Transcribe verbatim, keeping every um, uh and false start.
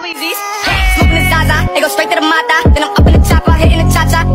Smoking the Zaza, they go straight to the Mata. Then I'm up in the chopper, hitting the cha-cha.